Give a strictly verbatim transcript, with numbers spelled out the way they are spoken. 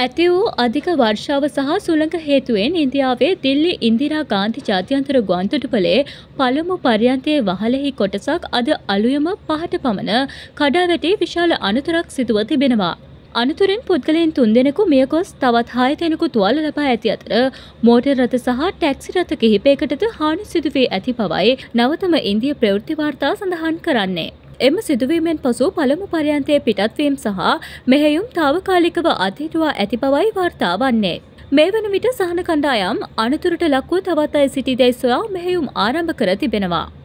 ඇති වූ අධික වර්ෂාව සහ සුළඟ හේතුවෙන් ඉන්දියාවේ දිල්ලි ඉන්දිරා ගාන්ධි ජාත්‍යන්තර ගුවන්තොටුපළේ පළමු පර්යන්තයේ වහලෙහි කොටසක් අද අලුයම පහට පමණ කඩා වැටී විශාල අනතුරක් සිදුව තිබෙනවා. අනතුරෙන් පුද්ගලයන් තුන්දෙනෙකු මියගොස් තවත් හය දෙනෙකු තුවාල ලබා ඇති අතර මෝටර් රථ සහ ටැක්සි රථ කිහිපයකටද හානි සිදු වී ඇති බවයි නවතම ඉන්දිය ප්‍රවෘත්ති වාර්තා සඳහන් කරන්නේ. එම සිදුවීමෙන් පසු පළමු පර්යන්තයේ පිටත්වීම සහ මෙහෙයුම් තාවකාලිකව අත්හිටුවා ඇති බවයි වාර්තා වන්නේ. මේ වන විට සහන කණ්ඩායම් අනතුරට ලක්වූ තවත් අය සිටිදැයි සොයා මෙහෙයුම් ආරම්භ කර තිබෙනවා.